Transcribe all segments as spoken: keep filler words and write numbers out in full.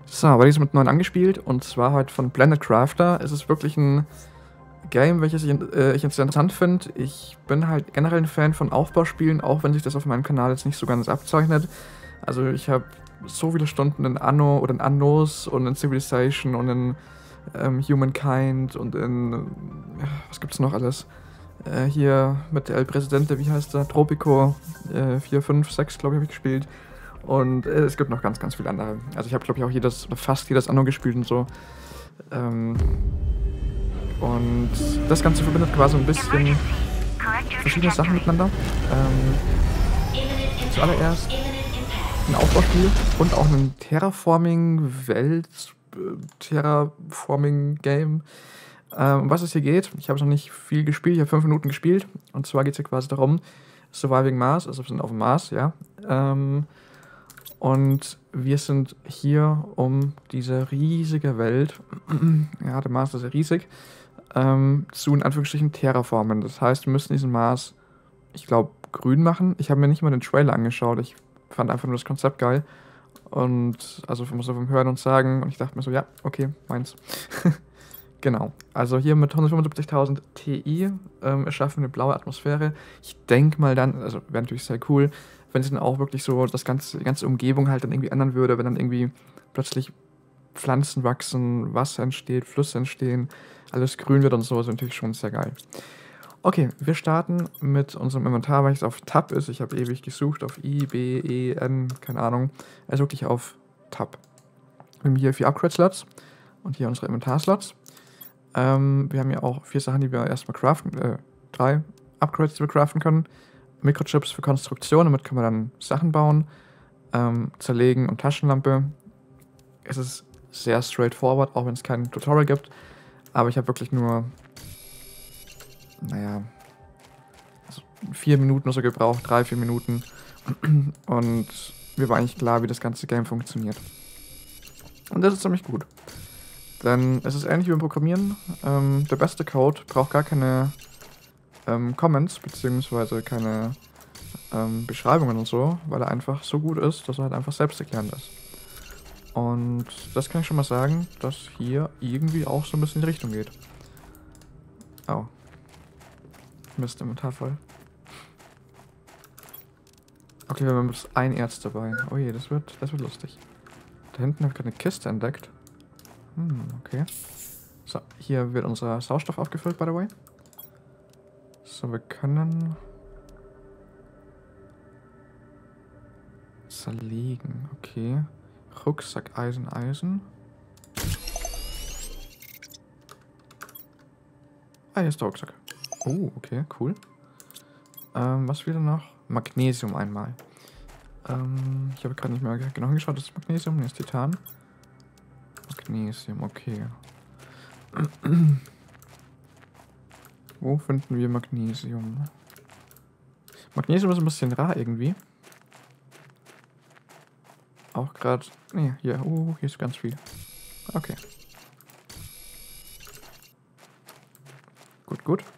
So, aber die ist mit neun angespielt und zwar heute von Planet Crafter. Es ist wirklich ein Game, welches ich, äh, ich jetzt sehr interessant finde. Ich bin halt generell ein Fan von Aufbauspielen, auch wenn sich das auf meinem Kanal jetzt nicht so ganz abzeichnet. Also ich habe so viele Stunden in Anno oder in Annos und in Civilization und in ähm, Humankind und in, äh, was gibt's noch alles? Äh, hier mit El Presidente, wie heißt der? Tropico äh, vier, fünf, sechs, glaube ich, habe ich gespielt. Und äh, es gibt noch ganz, ganz viele andere. Also ich habe, glaube ich, auch jedes, oder fast jedes Anno gespielt und so. Ähm, und das Ganze verbindet quasi ein bisschen verschiedene Sachen miteinander. Ähm, zuallererst ein Aufbauspiel und auch ein Terraforming-Welt, äh, Terraforming-Game. Ähm, um was es hier geht, ich habe es noch nicht viel gespielt, ich habe fünf Minuten gespielt. Und zwar geht es hier quasi darum, Surviving Mars, also wir sind auf dem Mars, ja. Ähm, und wir sind hier, um diese riesige Welt, ja, der Mars ist ja riesig, ähm, zu in Anführungsstrichen terraformen. Das heißt, wir müssen diesen Mars, ich glaube, grün machen. Ich habe mir nicht mal den Trailer angeschaut, ich fand einfach nur das Konzept geil. Und also muss so vom Hören und Sagen, und ich dachte mir so, ja, okay, meins. Genau, also hier mit hundertfünfundsiebzigtausend Ti ähm, erschaffen wir eine blaue Atmosphäre. Ich denke mal dann, also wäre natürlich sehr cool, wenn sich dann auch wirklich so das ganze, die ganze Umgebung halt dann irgendwie ändern würde, wenn dann irgendwie plötzlich Pflanzen wachsen, Wasser entsteht, Flüsse entstehen, alles grün wird und so, ist natürlich schon sehr geil. Okay, wir starten mit unserem Inventar, weil es auf Tab ist. Ich habe ewig gesucht auf I, B, E, N, keine Ahnung. Also wirklich auf Tab. Wir haben hier vier Upgrade-Slots und hier unsere Inventar-Slots. Ähm, wir haben ja auch vier Sachen, die wir erstmal craften, äh, drei Upgrades, die wir craften können. Mikrochips für Konstruktion, damit können wir dann Sachen bauen, ähm, zerlegen und Taschenlampe. Es ist sehr straightforward, auch wenn es kein Tutorial gibt. Aber ich habe wirklich nur, naja, also vier Minuten oder so gebraucht, drei, vier Minuten. Und mir war eigentlich klar, wie das ganze Game funktioniert. Und das ist ziemlich gut. Denn es ist ähnlich wie beim Programmieren. Ähm, der beste Code braucht gar keine ähm, Comments, beziehungsweise keine ähm, Beschreibungen und so, weil er einfach so gut ist, dass er halt einfach selbsterklärend ist. Und das kann ich schon mal sagen, dass hier irgendwie auch so ein bisschen in die Richtung geht. Oh. Mist, Inventar voll. Okay, wir haben jetzt ein Erz dabei. Oh je, das wird, das wird lustig. Da hinten habe ich gerade eine Kiste entdeckt. Hm, okay. So, hier wird unser Sauerstoff aufgefüllt, by the way. So, wir können zerlegen. Okay. Rucksack, Eisen, Eisen. Ah, hier ist der Rucksack. Oh, okay, cool. Ähm, was wieder noch? Magnesium einmal. Ähm, ich habe gerade nicht mehr genau hingeschaut, das ist Magnesium, hier ist Titan. Magnesium, okay. Wo finden wir Magnesium? Magnesium ist ein bisschen rar irgendwie. Auch gerade. Nee, hier. Uh, hier ist ganz viel. Okay. Gut, gut.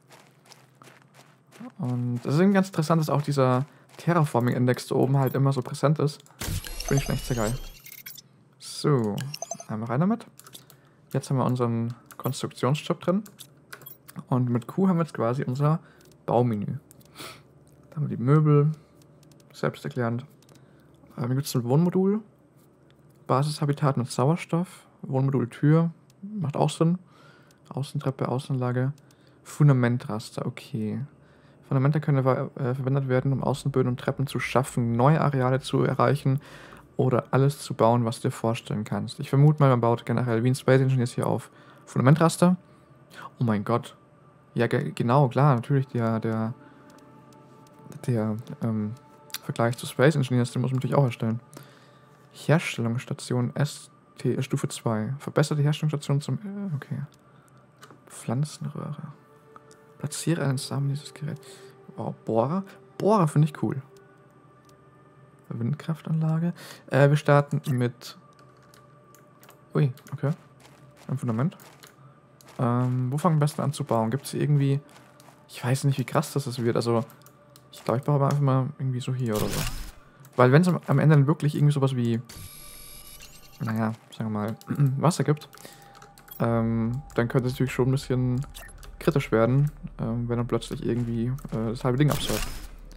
Und es ist eben ganz interessant, dass auch dieser Terraforming-Index da oben halt immer so präsent ist. Finde ich schon echt sehr geil. So, einmal rein damit. Jetzt haben wir unseren Konstruktionschip drin. Und mit Q haben wir jetzt quasi unser Baumenü. Da haben wir die Möbel. Selbsterklärend. Hier gibt es ein Wohnmodul. Basishabitat mit Sauerstoff. Wohnmodul Tür. Macht auch Sinn. Außentreppe, Außenlage. Fundamentraster, okay. Fundamente können äh, verwendet werden, um Außenböden und Treppen zu schaffen, neue Areale zu erreichen oder alles zu bauen, was du dir vorstellen kannst. Ich vermute mal, man baut generell wie ein Space Engineers hier auf Fundamentraster. Oh mein Gott. Ja, ge genau, klar, natürlich der, der, der ähm, Vergleich zu Space Engineers, den muss man natürlich auch erstellen. Herstellungsstation S T, Stufe zwei. Verbesserte Herstellungsstation zum, äh, okay. Pflanzenröhre. Platziere einen Samen dieses Gerät. Oh, Bohrer. Bohrer finde ich cool. Windkraftanlage. Äh, wir starten mit... Ui, okay. Ein Fundament. Ähm, wo fangen wir am besten an zu bauen? Gibt es irgendwie... Ich weiß nicht, wie krass das ist wird. Also, ich glaube, ich baue aber einfach mal irgendwie so hier oder so. Weil wenn es am Ende dann wirklich irgendwie sowas wie... naja, sagen wir mal, Wasser gibt, ähm, dann könnte es natürlich schon ein bisschen kritisch werden, ähm, wenn dann plötzlich irgendwie äh, das halbe Ding absäuft.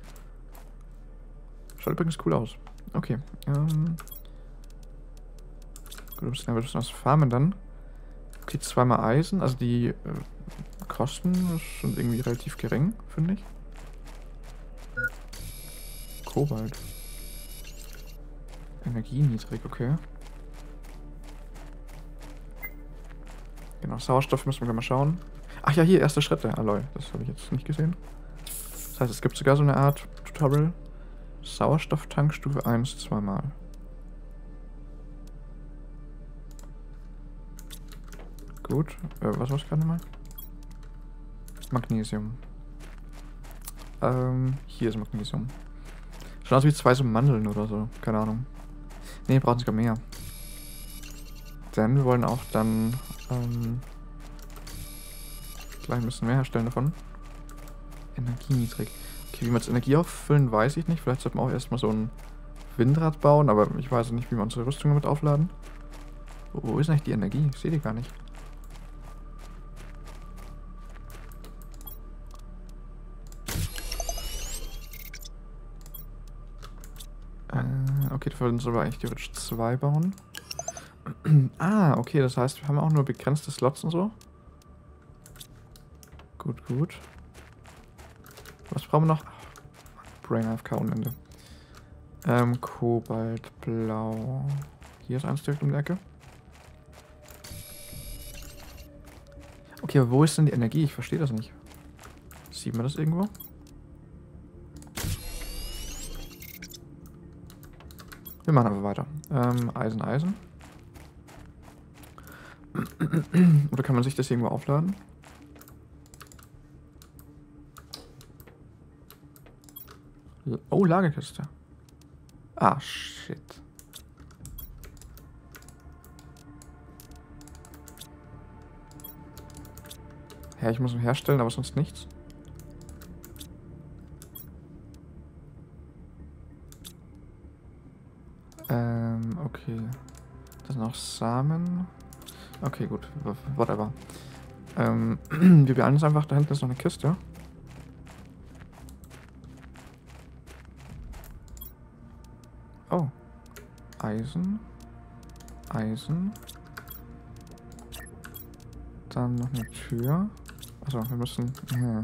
Schaut übrigens cool aus. Okay. Ähm, gut, ein bisschen, ein bisschen was farmen dann. Okay, zweimal Eisen. Also die äh, Kosten sind irgendwie relativ gering, finde ich. Kobalt. Energie niedrig, okay. Genau, Sauerstoff müssen wir gleich mal schauen. Ach ja, hier, erste Schritte. Ah, lol, das habe ich jetzt nicht gesehen. Das heißt, es gibt sogar so eine Art Tutorial. Sauerstofftank Stufe eins zweimal. Gut. Äh, was war es gerade mal? Magnesium. Ähm, hier ist Magnesium. Schaut aus wie zwei so Mandeln oder so. Keine Ahnung. Ne, wir brauchen sogar mehr. Denn wir wollen auch dann ähm, gleich ein bisschen mehr herstellen davon. Energie niedrig. Okay, wie wir jetzt Energie auffüllen, weiß ich nicht. Vielleicht sollten wir auch erstmal so ein Windrad bauen, aber ich weiß nicht, wie wir unsere Rüstung damit aufladen. Wo ist eigentlich die Energie? Ich sehe die gar nicht. Äh, okay, dafür sollen wir eigentlich theoretisch zwei bauen. Ah, okay, das heißt, wir haben auch nur begrenzte Slots und so. Gut, gut. Was brauchen wir noch? Brain A F K ohne Ende. Ähm, Kobalt, Blau. Hier ist eins direkt um die Ecke. Okay, aber wo ist denn die Energie? Ich verstehe das nicht. Sieht man das irgendwo? Wir machen aber weiter. Ähm, Eisen, Eisen. Oder kann man sich das irgendwo aufladen? Oh, Lagerkiste. Ah, shit. Ja, ich muss ihn herstellen, aber sonst nichts. Ähm, okay. Das sind auch Samen. Okay, gut. Whatever. Ähm, wir beeilen uns einfach. Da hinten ist noch eine Kiste. Oh. Eisen. Eisen. Dann noch eine Tür. Achso, wir müssen... Ja.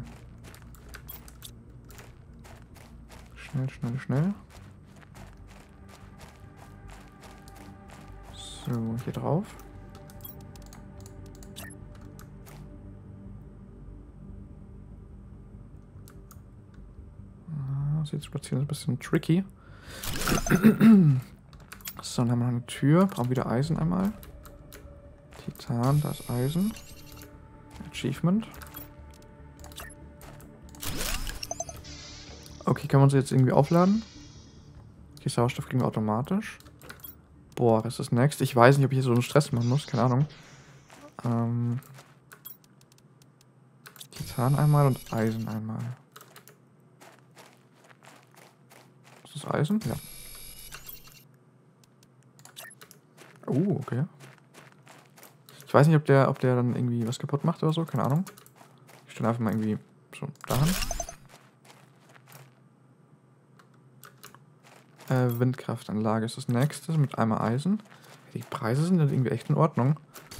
Schnell, schnell, schnell. So, hier drauf. Ah, sieht spazieren ein bisschen tricky. So, dann haben wir noch eine Tür. Brauchen wieder Eisen einmal. Titan, da ist Eisen. Achievement. Okay, kann man sie jetzt irgendwie aufladen? Okay, Sauerstoff kriegen wir automatisch. Boah, was ist das next? Ich weiß nicht, ob ich hier so einen Stress machen muss. Keine Ahnung. Ähm, Titan einmal und Eisen einmal. Ist das Eisen? Ja. Oh, okay. Ich weiß nicht, ob der, ob der dann irgendwie was kaputt macht oder so. Keine Ahnung. Ich stelle einfach mal irgendwie so dahin. Äh, Windkraftanlage ist das nächste mit einmal Eisen. Die Preise sind dann irgendwie echt in Ordnung.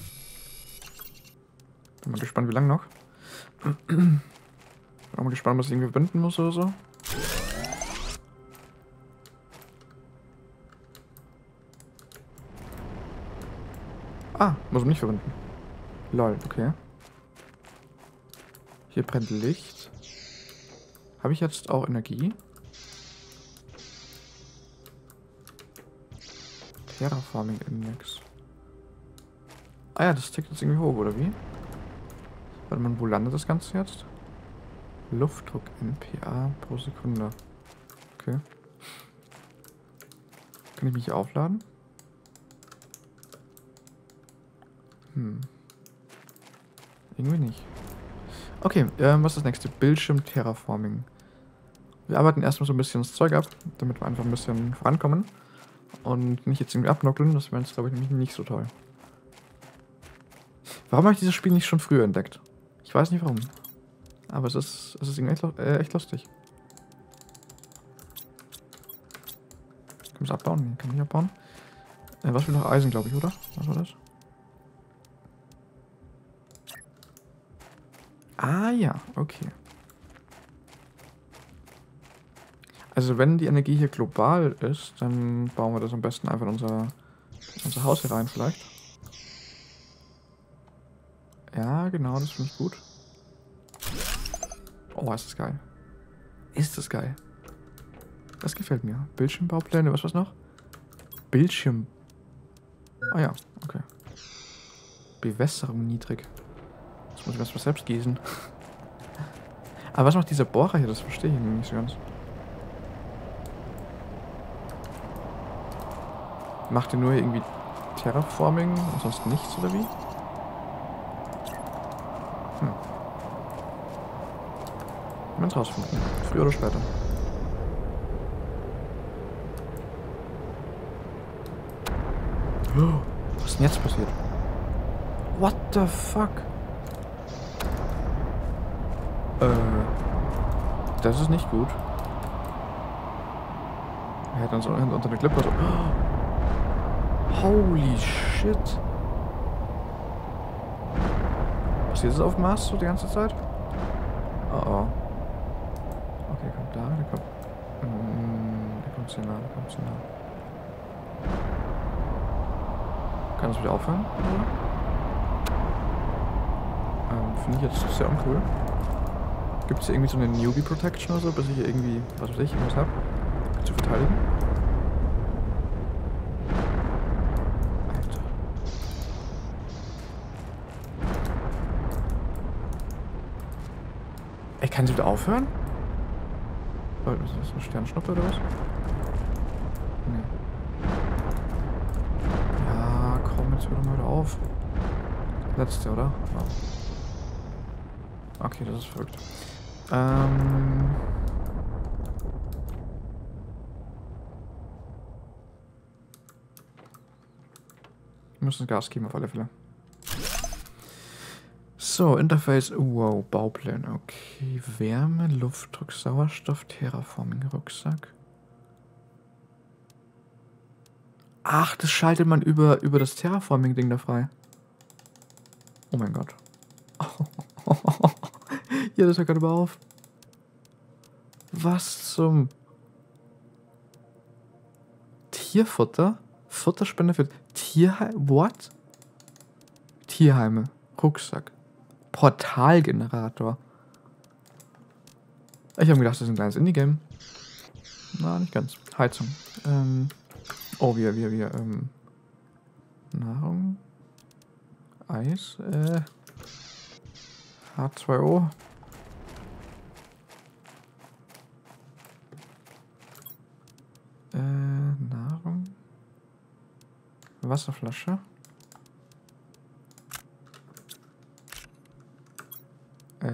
Bin mal gespannt, wie lange noch. Bin auch mal gespannt, was ich irgendwie binden muss oder so. Ah, muss man nicht verbinden. Lol, okay. Hier brennt Licht. Habe ich jetzt auch Energie? Terraforming Index. Ah ja, das tickt jetzt irgendwie hoch, oder wie? Warte mal, wo landet das Ganze jetzt? Luftdruck N P A pro Sekunde. Okay. Kann ich mich hier aufladen? Hm. Irgendwie nicht. Okay, ähm, was ist das nächste? Bildschirm Terraforming. Wir arbeiten erstmal so ein bisschen das Zeug ab, damit wir einfach ein bisschen vorankommen. und nicht jetzt irgendwie abnockeln. Das wäre jetzt, glaube ich, nämlich nicht so toll. Warum habe ich dieses Spiel nicht schon früher entdeckt? Ich weiß nicht warum. Aber es ist, es ist irgendwie echt, äh, echt lustig. Kann man es abbauen? Nee, kann man nicht abbauen. Äh, was für noch Eisen, glaube ich, oder? Was war das? Ah ja, okay. Also wenn die Energie hier global ist, dann bauen wir das am besten einfach in unser, unser Haus hier rein vielleicht. Ja, genau, das finde ich gut. Oh, ist das geil. Ist das geil. Das gefällt mir. Bildschirmbaupläne, was war's noch? Bildschirm. Ah ja, okay. Bewässerung niedrig. Jetzt muss ich was für selbst gießen. Aber was macht dieser Bohrer hier? Das verstehe ich nicht so ganz. Macht ihr nur irgendwie Terraforming und sonst nichts, oder wie? Hm. Wir werden es rausfinden. Früher oder später. Oh, was ist denn jetzt passiert? What the fuck? Äh. Das ist nicht gut. Er hat uns unter der Klippe so. Holy shit. Passiert das auf dem Mars so die ganze Zeit? Oh oh. Okay, kommt da, der kommt. Mm, der kommt zu nah, der kommt zu nah. Kann das wieder aufhören? Ähm, finde ich jetzt sehr uncool. Gibt es hier irgendwie so eine Newbie Protection oder so, bis ich hier irgendwie, was weiß ich, irgendwas habe? Zu verteidigen? Alter. Ey, kann sie wieder aufhören? Oh, ist das eine Sternschnuppe oder was? Nee. Ja, komm, jetzt hör doch mal wieder auf. Letzte, oder? Oh. Okay, das ist verrückt. Ähm... Wir müssen Gas geben auf alle Fälle. So, Interface, wow, Baupläne, okay. Wärme, Luftdruck, Sauerstoff, Terraforming, Rucksack. Ach, das schaltet man über, über das Terraforming-Ding da frei. Oh mein Gott. Ja, das hört gerade mal auf. Was zum... Tierfutter? Futterspende für Tierheime? What? Tierheime. Rucksack. Portalgenerator. Ich habe gedacht, das ist ein kleines Indie-Game. Na, nicht ganz. Heizung. Ähm... Oh, wir, wir, wir, ähm... Nahrung. Eis, äh... H zwei O. Äh, Nahrung. Wasserflasche. Äh.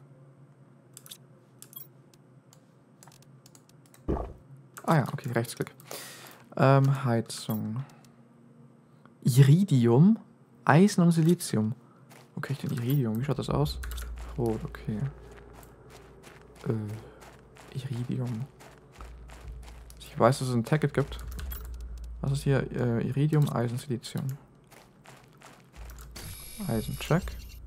Ah ja, okay, Rechtsklick. Ähm, Heizung. Iridium, Eisen und Silizium. Wo krieg ich denn Iridium? Wie schaut das aus? Rot, okay. Äh, Iridium. Ich weiß, dass es ein Ticket gibt. Was ist hier? Äh, Iridium, Eisen, Silizium. Eisen, check.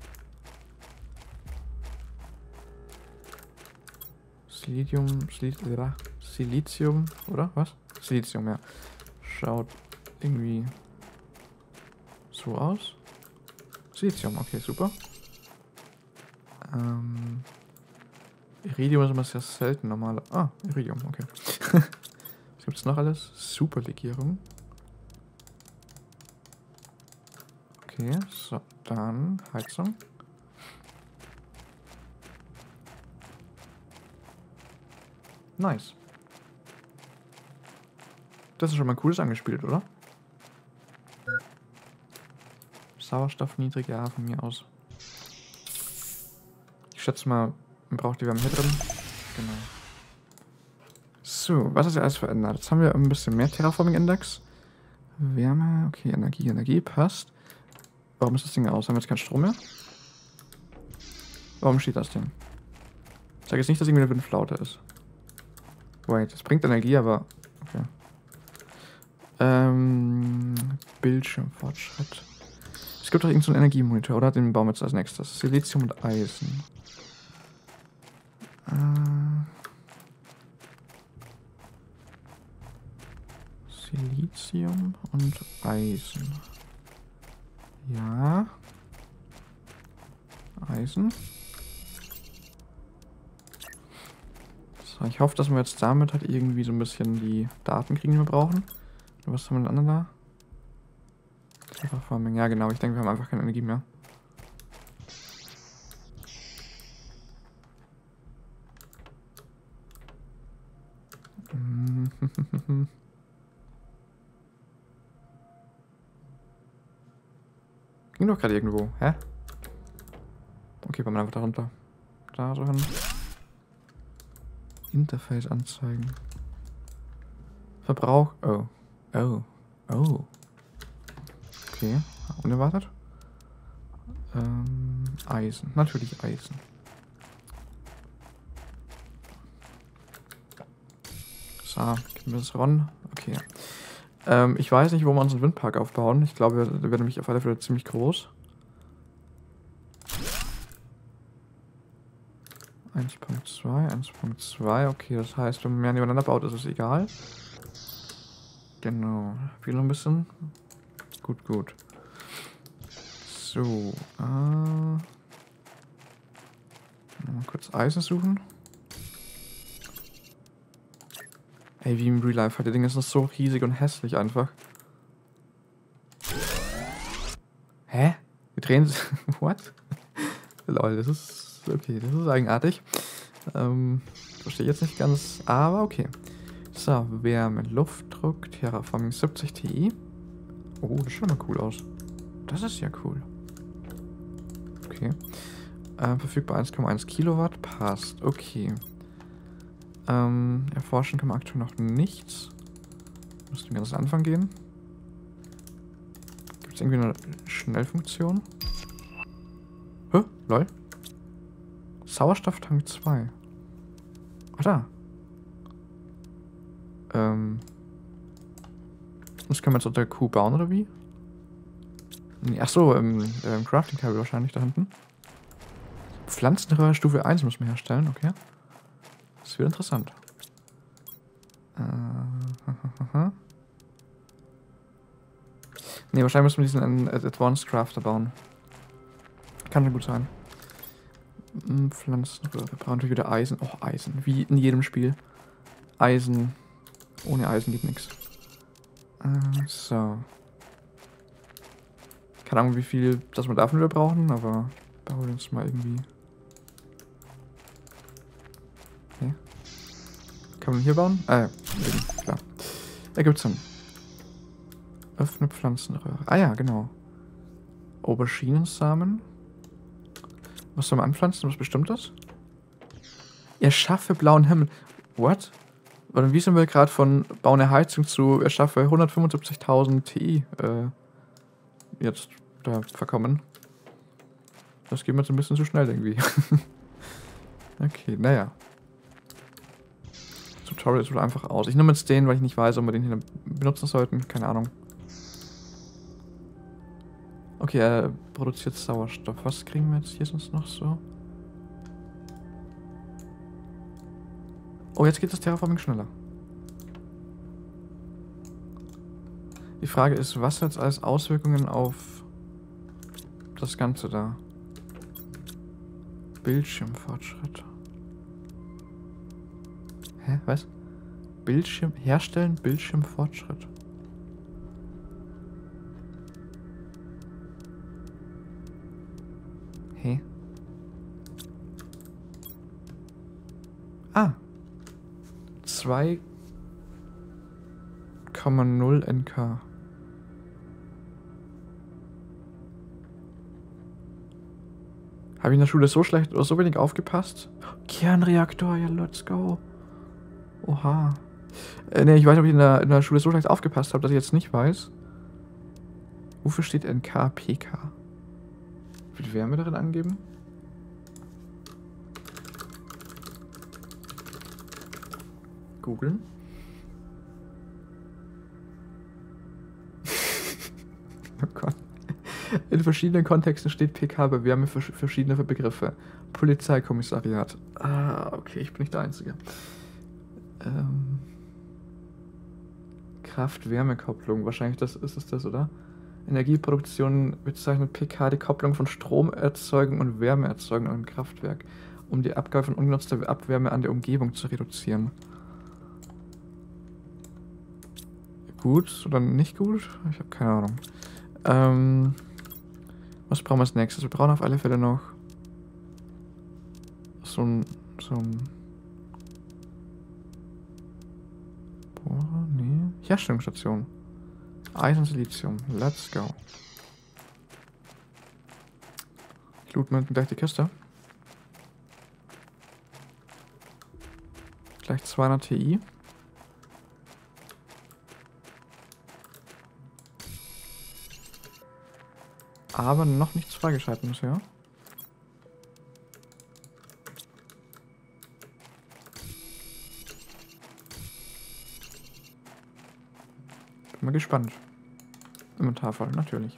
Silizium, Silizium, Silizium, oder? Was? Silizium, ja. Schaut irgendwie so aus. Silizium, okay, super. Ähm, Iridium ist immer sehr selten, normal. Ah, Iridium, okay. Was gibt's noch alles? Superlegierung. Okay, so, dann Heizung. Nice. Das ist schon mal ein cooles angespielt, oder? Sauerstoff niedrig, ja, von mir aus. Ich schätze mal, man braucht die Wärme hier drin. Genau. So, was ist ja alles verändert? Jetzt haben wir ein bisschen mehr Terraforming-Index. Wärme, okay, Energie, Energie, passt. Warum ist das Ding aus? Haben wir jetzt keinen Strom mehr? Warum steht das Ding? Ich sage jetzt nicht, dass irgendwie eine Windflaute ist. Wait, das bringt Energie, aber... Okay. Ähm... Bildschirmfortschritt. Es gibt doch irgendeinen so einen Energiemonitor, oder? Den bauen wir jetzt als nächstes. Silizium und Eisen. Äh... Silizium und Eisen. Ja. Eisen. So, ich hoffe, dass wir jetzt damit halt irgendwie so ein bisschen die Daten kriegen, die wir brauchen. Was haben wir denn anderen da? Terraforming, ja genau, ich denke, wir haben einfach keine Energie mehr. Ging doch gerade irgendwo, hä? Okay, wir einfach da runter. Da so hin. Interface anzeigen. Verbrauch. Oh. Oh. Oh. Okay. Unerwartet. Ähm, Eisen. Natürlich Eisen. So, geben wir das ran. Okay. Ähm, ich weiß nicht, wo wir unseren Windpark aufbauen. Ich glaube, der wird nämlich auf alle Fälle ziemlich groß. eins Punkt zwei, eins Punkt zwei, okay, das heißt, wenn man mehr nebeneinander baut, ist es egal. Genau, viel noch ein bisschen. Gut, gut. So, äh... mal kurz Eisen suchen. Ey, wie im Real Life, halt, die Dinge sind so riesig und hässlich einfach. Hä? Wir drehen... What? Lol, das ist... Okay, das ist eigenartig. Ähm, verstehe ich jetzt nicht ganz, aber okay. So, Wärme, Luftdruck, Terraforming siebzig Ti. Oh, das schaut mal cool aus. Das ist ja cool. Okay. Äh, verfügbar eins Komma eins Kilowatt, passt. Okay. Ähm, erforschen kann man aktuell noch nichts. Müsste ganz am Anfang gehen. Gibt es irgendwie eine Schnellfunktion? Hä? Lol. Sauerstofftank zwei. Ah, da. Ähm. Das können wir jetzt unter Q bauen, oder wie? Nee, achso, im, im Crafting-Kabel wahrscheinlich da hinten. Pflanzenröhre Stufe eins müssen wir herstellen, okay. Das wird interessant. Äh, ne, wahrscheinlich müssen wir diesen Advanced Crafter bauen. Kann schon gut sein. Pflanzenröhre. Wir brauchen natürlich wieder Eisen. Oh, Eisen. Wie in jedem Spiel. Eisen. Ohne Eisen geht nichts. Äh, so. Keine Ahnung, wie viel das wir davon wieder brauchen, aber bauen wir uns mal irgendwie. Okay. Kann man hier bauen? Ah ja, klar. Ergibt Sinn. Öffne Pflanzenröhre. Ah ja, genau. Auberginensamen. Was soll man anpflanzen? Was Bestimmtes? Erschaffe blauen Himmel. What? Oder wie sind wir gerade von Bau eine Heizung zu erschaffe hundertfünfundsiebzigtausend Ti äh, jetzt da verkommen? Das geht mir jetzt ein bisschen zu schnell irgendwie. Okay, naja. Tutorial ist wohl einfach aus. Ich nehme jetzt den, weil ich nicht weiß, ob wir den hier benutzen sollten. Keine Ahnung. Okay, er produziert Sauerstoff. Was kriegen wir jetzt hier sonst noch so? Oh, jetzt geht das Terraforming schneller. Die Frage ist, was jetzt als Auswirkungen auf das Ganze da? Bildschirmfortschritt. Hä? Was? Bildschirm... Herstellen, Bildschirmfortschritt. Hä? Ah. zwei Komma null N K. Habe ich in der Schule so schlecht oder so wenig aufgepasst? Kernreaktor, ja, let's go. Oha. Äh, ne, ich weiß nicht, ob ich in der, in der Schule so schlecht aufgepasst habe, dass ich jetzt nicht weiß. Wofür steht N K P K? Wie viel Wärme darin angeben? Googeln. Oh Gott. In verschiedenen Kontexten steht P K bei Wärme für verschiedene Begriffe. Polizeikommissariat. Ah, okay, ich bin nicht der Einzige. Ähm, Kraft-Wärme-Kopplung. Wahrscheinlich das, ist es das, oder? Energieproduktion bezeichnet P K die Kopplung von Stromerzeugung und Wärmeerzeugung im Kraftwerk, um die Abgabe von ungenutzter Abwärme an der Umgebung zu reduzieren. Gut oder nicht gut? Ich habe keine Ahnung. Ähm, was brauchen wir als nächstes? Wir brauchen auf alle Fälle noch so ein... So ein Boah, nee. Herstellungsstation. Eisen, Silizium. Let's go. Ich loot mir gleich die Kiste. Gleich zweihundert Ti. Aber noch nichts freigeschalten bisher. Bin mal gespannt. Inventar voll, natürlich.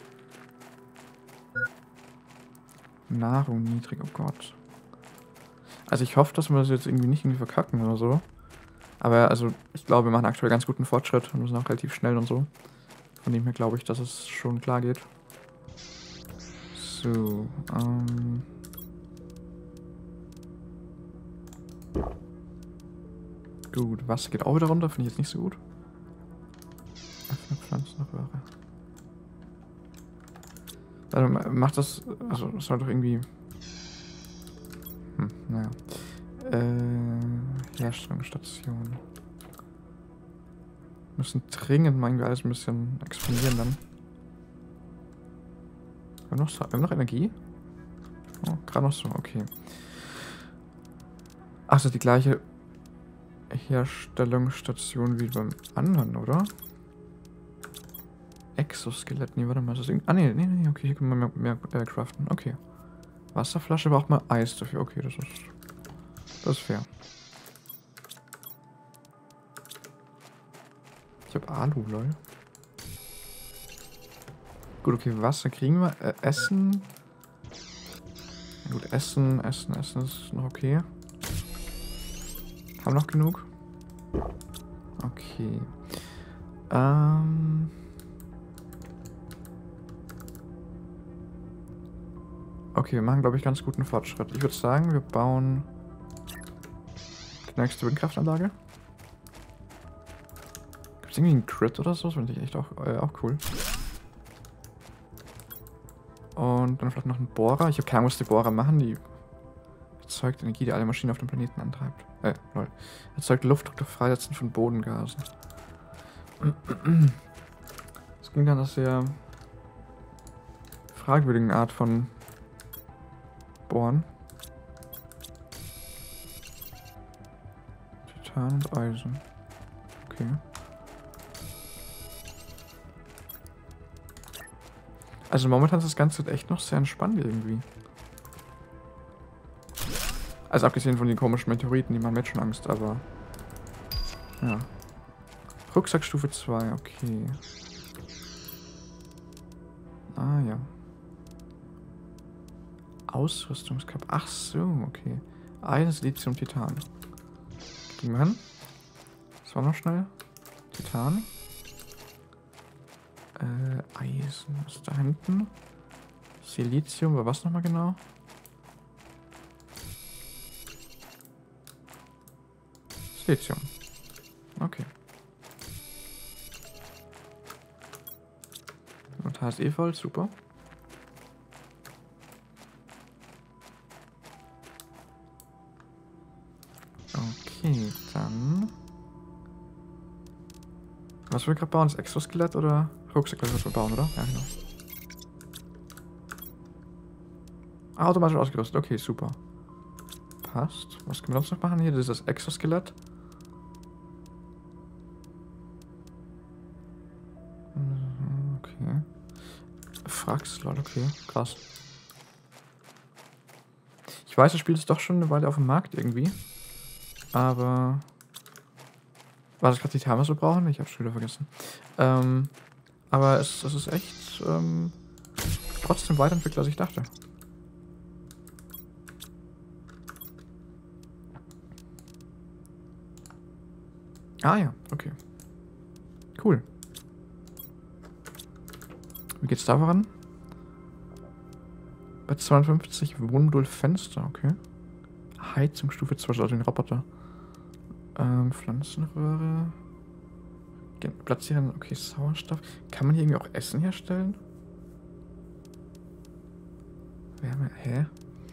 Nahrung niedrig, oh Gott. Also ich hoffe, dass wir das jetzt irgendwie nicht irgendwie verkacken oder so. Aber also ich glaube, wir machen aktuell ganz guten Fortschritt und wir sind auch relativ schnell und so. Von dem her glaube ich, dass es schon klar geht. So, ähm... gut, Wasser geht auch wieder runter, finde ich jetzt nicht so gut. Öffne Pflanzen noch Ware. Also macht das, also es soll doch irgendwie... Hm, naja. Äh, Herstellungsstation. Müssen dringend mal irgendwie alles ein bisschen expandieren dann. Wir haben noch, wir haben noch Energie? Oh, gerade noch so, okay. Ach, das ist die gleiche Herstellungsstation wie beim anderen, oder? Exoskelett, nee, warte mal. Ist das ah, nee, nee, nee, okay, hier können wir mehr, mehr äh, craften. Okay. Wasserflasche braucht man Eis dafür. Okay, das ist, das ist fair. Ich habe Alu, lol. Gut, okay, Wasser kriegen wir. Äh, Essen. Gut, Essen, Essen, Essen ist noch okay. Haben wir noch genug? Okay. Ähm... Okay, wir machen, glaube ich, ganz guten Fortschritt. Ich würde sagen, wir bauen die nächste Windkraftanlage. Gibt es irgendwie einen Crit oder so? Das finde ich echt auch, äh, auch cool. Und dann vielleicht noch einen Bohrer. Ich habe keine Ahnung, was die Bohrer machen. Die erzeugt Energie, die alle Maschinen auf dem Planeten antreibt. Äh, lol. Erzeugt Luftdruck durch Freisetzen von Bodengasen. Das klingt an einer sehr fragwürdigen Art von Bohren. Titan und Eisen. Okay. Also momentan ist das Ganze echt noch sehr entspannt irgendwie. Also abgesehen von den komischen Meteoriten, die machen mir jetzt schon Angst, aber... Ja. Rucksackstufe zwei, okay. Ah ja. Ausrüstungskap. Ach so, okay. Eisen, Silizium, Titan. Kriegen wir hin. Das war noch schnell. Titan. Äh, Eisen. Was ist da hinten? Silizium, war was nochmal genau? Silizium. Okay. Und H ist eh voll, super. Okay, dann... Was wir gerade bauen? Das Exoskelett oder Rucksack, was wir bauen, oder? Ja, genau. Ah, automatisch ausgerüstet. Okay, super. Passt. Was können wir sonst noch machen hier? Das ist das Exoskelett. Okay. Frax, lol, okay, krass. Ich weiß, das Spiel ist doch schon eine Weile auf dem Markt irgendwie. Aber... War das gerade die Thermos wir brauchen? Ich hab's schon wieder vergessen. Ähm, aber es, es ist echt ähm, trotzdem weiterentwickelt, als ich dachte. Ah ja, okay. Cool. Wie geht's da voran? Bei zweiundfünfzig Wohnmodul Fenster, okay. Heizung Stufe zwei, also den Roboter. Ähm, Pflanzenröhre. Gen- Platzieren, okay, Sauerstoff. Kann man hier irgendwie auch Essen herstellen? Wärme, hä?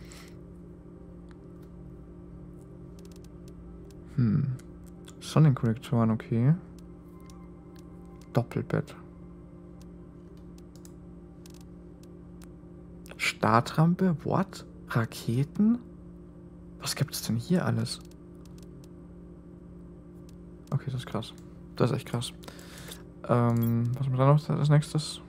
Hm. Sonnenkollektoren, okay. Doppelbett. Startrampe? What? Raketen? Was gibt es denn hier alles? Okay, das ist krass. Das ist echt krass. Ähm, was haben wir da noch als nächstes?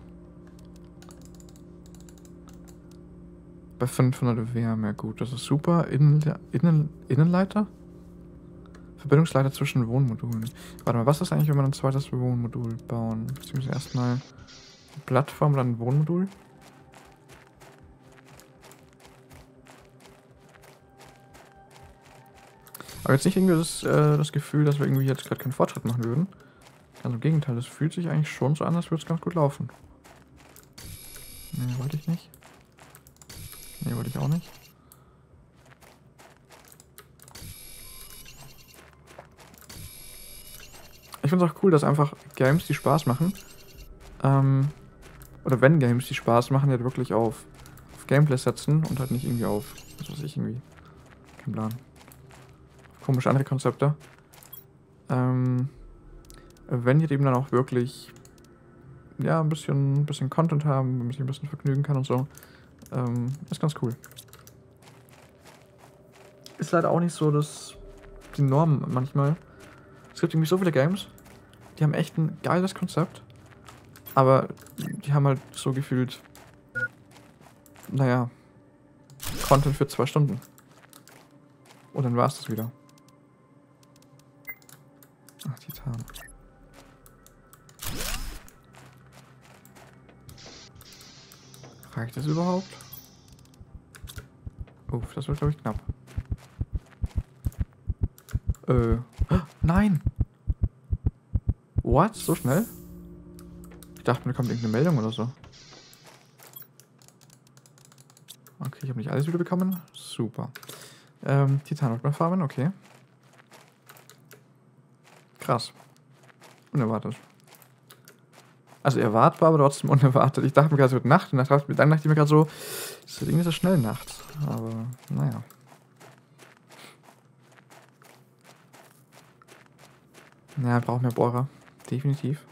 Bei fünfhundert Wärme, gut, das ist super. Innen, Innen, Innenleiter? Verbindungsleiter zwischen Wohnmodulen. Warte mal, was ist eigentlich, wenn wir ein zweites Wohnmodul bauen? Beziehungsweise erstmal eine Plattform, dann ein Wohnmodul. Aber jetzt nicht irgendwie das, äh, das Gefühl, dass wir irgendwie jetzt gerade keinen Fortschritt machen würden. Also im Gegenteil, das fühlt sich eigentlich schon so an, als würde es ganz gut laufen. Ne, wollte ich nicht. Ne, wollte ich auch nicht. Ich finde es auch cool, dass einfach Games, die Spaß machen, ähm, oder wenn Games, die Spaß machen, halt wirklich auf, auf Gameplay setzen und halt nicht irgendwie auf, was weiß ich, irgendwie, kein Plan. Komische andere Konzepte. Ähm, wenn die eben dann auch wirklich, ja, ein bisschen, ein bisschen Content haben, wo man sich ein bisschen vergnügen kann und so, ähm, ist ganz cool. Ist leider auch nicht so, dass die Norm manchmal. Es gibt irgendwie so viele Games, die haben echt ein geiles Konzept, aber die haben halt so gefühlt, naja, Content für zwei Stunden. Und dann war es das wieder. Ach, Titan. Reicht das überhaupt? Uff, das wird, glaube ich, knapp. Äh. Nein! What? So schnell? Ich dachte, mir kommt irgendeine Meldung oder so. Okay, ich habe nicht alles wieder bekommen. Super. Ähm, Titan wird mal farmen, okay. Krass. Unerwartet. Also erwartbar, aber trotzdem unerwartet. Ich dachte mir gerade, es wird Nacht. Und dann dachte ich mir gerade so, es wird irgendwie so schnell Nacht. Aber, naja. Naja, brauchen wir Bohrer. Definitiv.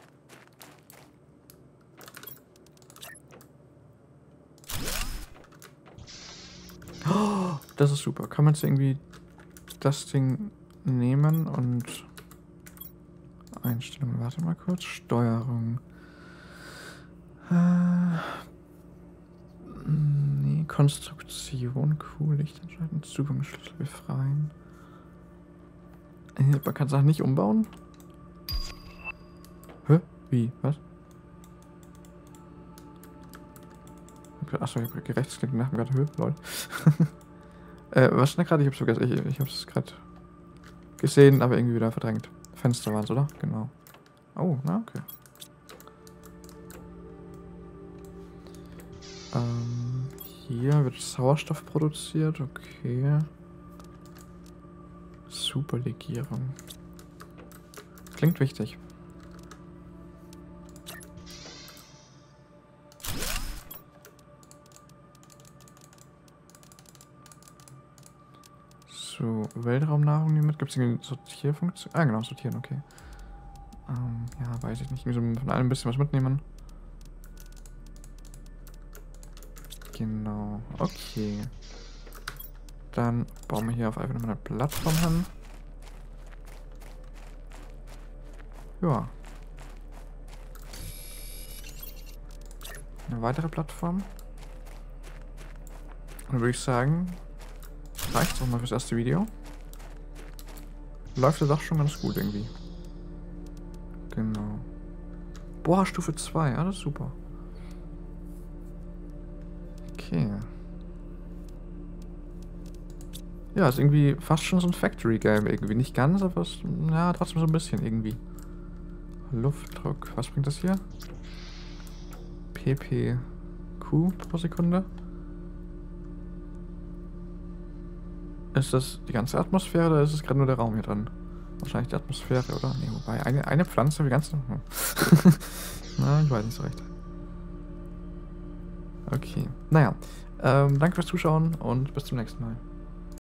Oh, das ist super. Kann man jetzt irgendwie das Ding nehmen und Einstellungen. Warte mal kurz. Steuerung. Äh, nee, Konstruktion. Cool. Licht entscheiden. Zugangsschlüssel befreien. Äh, man kann Sachen nicht umbauen? Hä? Wie? Was? Achso, ich habe rechtsklicken nach mir gerade. Hä? Lol. äh, was denn gerade? Ich hab's vergessen. Ich, ich hab's gerade gesehen, aber irgendwie wieder verdrängt. Fenster waren's, oder? Genau. Oh, na, okay. Ähm, hier wird Sauerstoff produziert, okay. Superlegierung. Klingt wichtig. So, Weltraumnahrung nehmen mit. Gibt es eine Sortierfunktion? Ah, genau, sortieren, okay. Ähm, ja, weiß ich nicht. Irgendwie so von allem ein bisschen was mitnehmen. Genau, okay. Dann bauen wir hier auf einfach nochmal eine Plattform hin. Ja. Eine weitere Plattform. Und dann würde ich sagen, reicht's auch mal fürs erste Video. Läuft ja doch schon ganz gut irgendwie. Genau. Boah, Stufe zwei, alles super. Okay. Ja, ist irgendwie fast schon so ein Factory-Game irgendwie. Nicht ganz, aber es, ja, trotzdem so ein bisschen irgendwie. Luftdruck, was bringt das hier? P P Q pro Sekunde. Ist das die ganze Atmosphäre oder ist es gerade nur der Raum hier drin? Wahrscheinlich die Atmosphäre, oder? Nee, wobei, eine, eine Pflanze, wie ganz... Hm. Na, ich weiß nicht so recht. Okay. Naja, ähm, danke fürs Zuschauen und bis zum nächsten Mal.